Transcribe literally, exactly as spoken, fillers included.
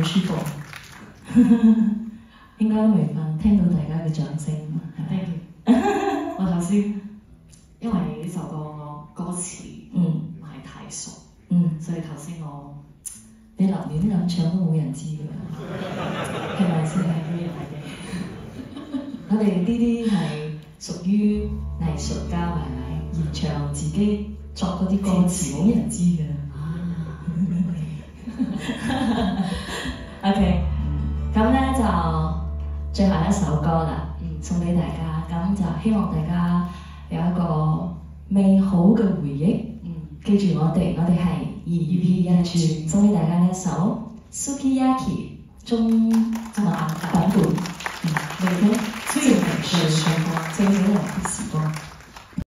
舒服。應該都未瞓，聽到大家嘅掌聲。 Thank you。我頭先因為呢首歌我歌詞嗯唔係太熟， 嗯， 所以頭先我你立亂咁唱都冇人知㗎，係咪先？我哋呢啲係屬於藝術家，係咪？現場自己作嗰啲歌詞冇人知㗎。OK， 咁咧就最後一首歌啦，送俾大家。咁就希望大家有一個美好嘅回憶。 嗯， 記住我哋，我哋係二 P 一串，送俾大家呢一首 Sukiyaki 中文版本。嗯，你嘅最美最唱歌，最美的故事。